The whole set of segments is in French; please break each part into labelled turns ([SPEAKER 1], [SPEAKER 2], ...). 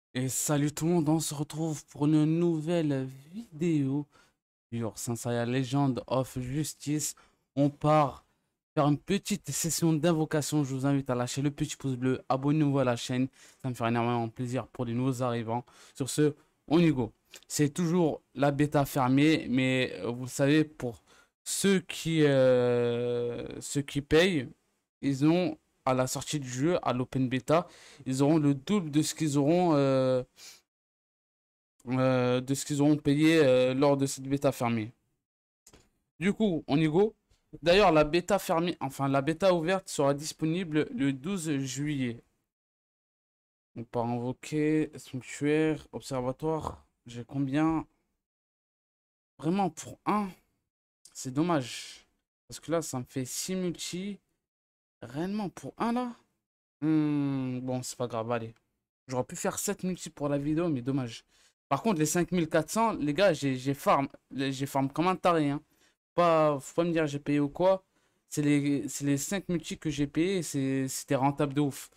[SPEAKER 1] Et salut tout le monde, on se retrouve pour une nouvelle vidéo sur Saint Seiya Legend of Justice. On part faire une petite session d'invocation. Je vous invite à lâcher le petit pouce bleu, abonnez-vous à la chaîne. Ça me fera énormément plaisir pour les nouveaux arrivants. Sur ce, on y go. C'est toujours la bêta fermée, mais vous le savez, pour ceux qui payent, ils ont à la sortie du jeu, à l'open beta, ils auront le double de ce qu'ils auront payé lors de cette bêta fermée. Du coup, on y go. D'ailleurs, la bêta fermée, enfin la bêta ouverte sera disponible le 12 juillet. On part invoquer, sanctuaire, observatoire. J'ai combien? Vraiment pour un, c'est dommage. Parce que là, ça me fait 6 multi. Réellement pour un là? Bon, c'est pas grave, allez. J'aurais pu faire 7 multi pour la vidéo, mais dommage. Par contre, les 5400, les gars, j'ai farm comme un taré, hein. Faut pas me dire j'ai payé ou quoi. C'est les 5 multi que j'ai payé, c'était rentable de ouf.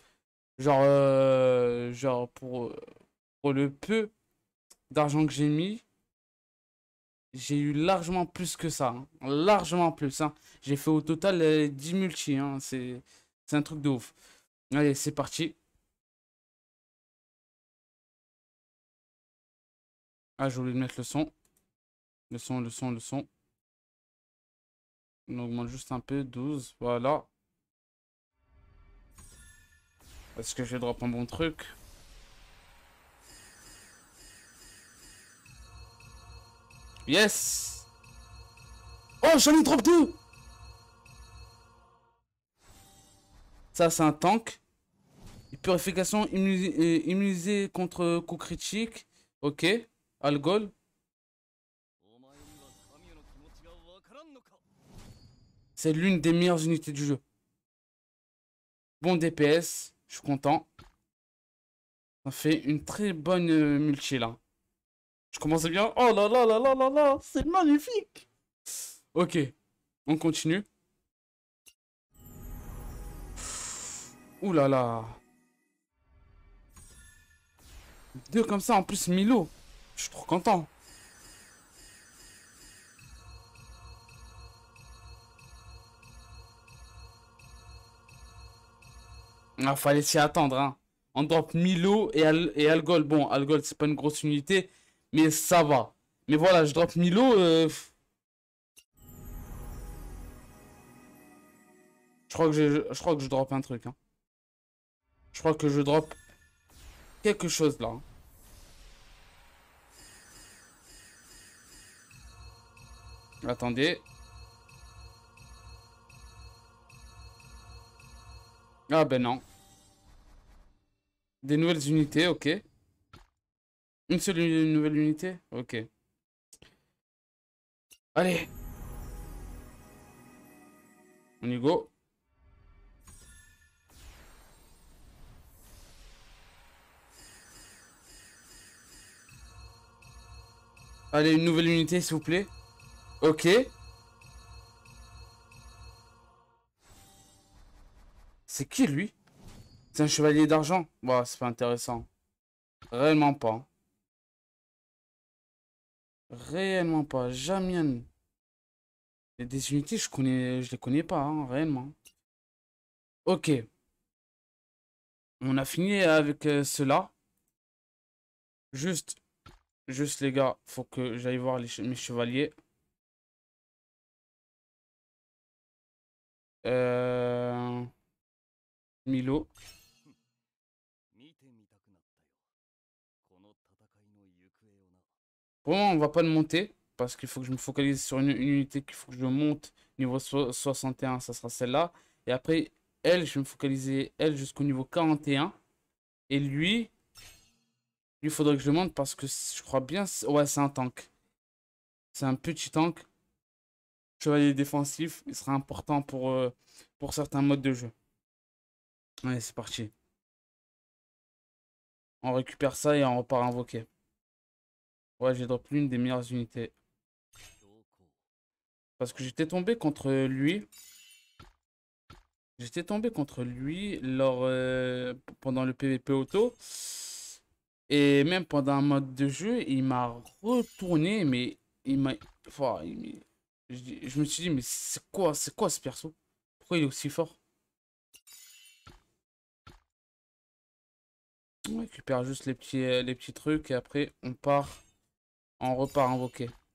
[SPEAKER 1] Genre pour le peu d'argent que j'ai mis, j'ai eu largement plus que ça, hein. Largement plus, hein. J'ai fait au total 10 multi, hein. C'est un truc de ouf. Allez, c'est parti. Ah, j'ai oublié de mettre le son. Le son. On augmente juste un peu, 12. Voilà. Est-ce que je drop un bon truc? Yes! Oh, j'en ai drop deux! Ça, c'est un tank. Purification immunisée contre coups critiques. Ok. Algol. C'est l'une des meilleures unités du jeu. Bon DPS. Je suis content. Ça fait une très bonne multi là. Je commence bien. Oh là là là là là là. C'est magnifique. Ok. On continue. Ouh là là. Deux comme ça en plus Milo. Je suis trop content. Ah, fallait s'y attendre, hein. On drop Milo et Algol. Bon, Algol, c'est pas une grosse unité, mais ça va. Mais voilà, je drop Milo. Je crois que je drop un truc, hein. Je crois que je drop quelque chose là, hein. Attendez. Ah ben non. Des nouvelles unités, ok. Une seule nouvelle unité, ok. Allez, on y go. Allez, une nouvelle unité, s'il vous plaît. Ok. C'est qui lui? C'est un chevalier d'argent. Bah, c'est pas intéressant. Réellement pas. Réellement pas. Jamais. Et des unités, je les connais pas, hein, réellement. Ok, on a fini avec cela. Juste, juste les gars, faut que j'aille voir mes chevaliers. Euh, Milo. Pour le moment, on va pas le monter. Parce qu'il faut que je me focalise sur une unité qu'il faut que je monte. Niveau 61, ça sera celle-là. Et après, elle, je vais me focaliser, elle, jusqu'au niveau 41. Et lui, il faudrait que je le monte parce que je crois bien. Ouais, c'est un tank. C'est un petit tank. Chevalier défensif, il sera important pour certains modes de jeu. Allez, c'est parti. On récupère ça et on repart invoquer. Ouais, j'ai drop l'une des meilleures unités. Parce que j'étais tombé contre lui. J'étais tombé contre lui pendant le PVP auto. Et même pendant un mode de jeu, il m'a retourné, mais il m'a... Enfin, je me suis dit, mais c'est quoi ce perso? Pourquoi il est aussi fort? On récupère juste les petits trucs et après on repart invoquer. Je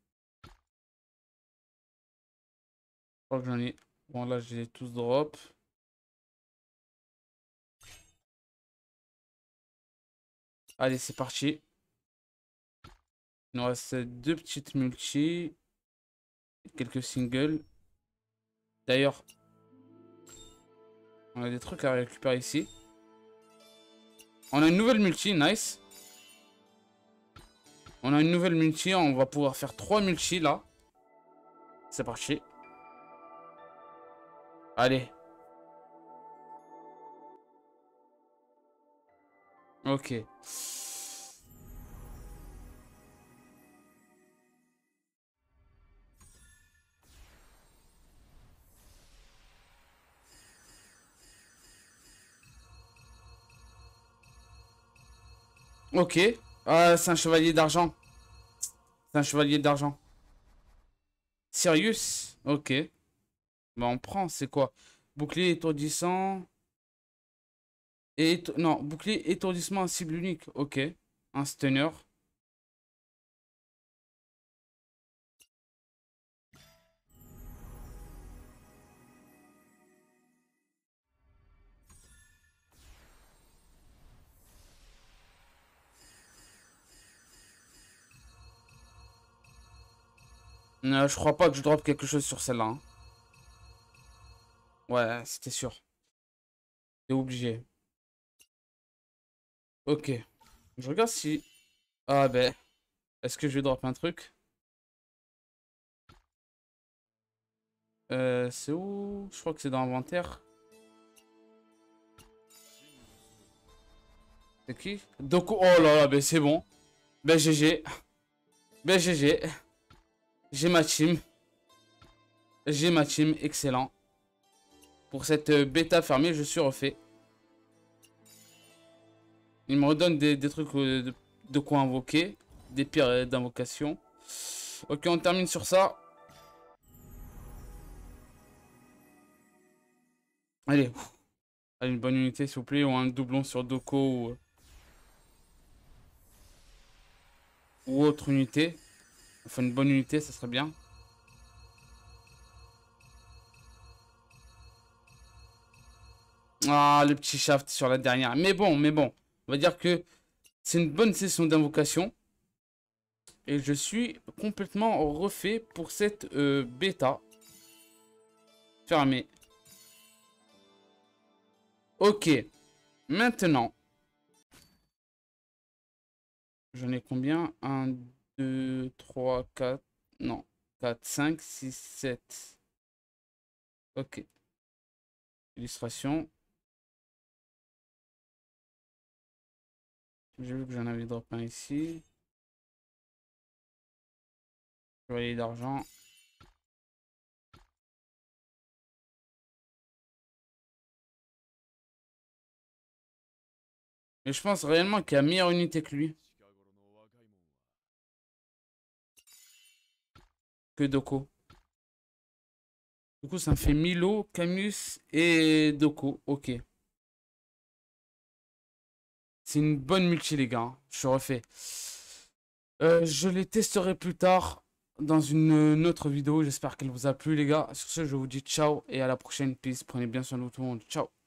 [SPEAKER 1] crois que j'en ai... Bon, là, j'ai tous drop. Allez, c'est parti. Il nous reste deux petites multi, quelques singles. D'ailleurs, on a des trucs à récupérer ici. On a une nouvelle multi, nice. On a une nouvelle multi, on va pouvoir faire 3 multi là. C'est parti. Allez. Ok. Ok. Ah, c'est un chevalier d'argent. C'est un chevalier d'argent. Sirius. Ok. Bah on prend, c'est quoi? Bouclier étourdissant. Non, bouclier étourdissement à cible unique. Ok. Un stunner. Je crois pas que je drop quelque chose sur celle-là, hein. Ouais, c'était sûr. T'es obligé. Ok. Je regarde si... Ah ben... Est-ce que je vais drop un truc? C'est où? Je crois que c'est dans l'inventaire. C'est qui? Doku. Oh là là, ben c'est bon. Ben GG. Ben GG. J'ai ma team. J'ai ma team. Excellent. Pour cette bêta fermée, je suis refait. Il me redonne des trucs de quoi invoquer. Des pierres d'invocation. Ok, on termine sur ça. Allez. Allez, une bonne unité, s'il vous plaît. Ou un doublon sur Doko ou autre unité. Enfin, une bonne unité, ça serait bien. Ah, le petit shaft sur la dernière. Mais bon, mais bon. On va dire que c'est une bonne session d'invocation. Et je suis complètement refait pour cette bêta fermée. Ok. Maintenant. J'en ai combien? Un, 2, 3, 4. Non. 4, 5, 6, 7. Ok. Illustration. J'ai vu que j'en avais drop un ici. Chevalier d'argent. Mais je pense réellement qu'il y a meilleure unité que lui. Que Doko. Du coup, ça me fait Milo, Camus et Doko. Ok. C'est une bonne multi, les gars, hein. Je refais. Je les testerai plus tard dans une autre vidéo. J'espère qu'elle vous a plu, les gars. Sur ce, je vous dis ciao et à la prochaine. Peace. Prenez bien soin de tout le monde. Ciao.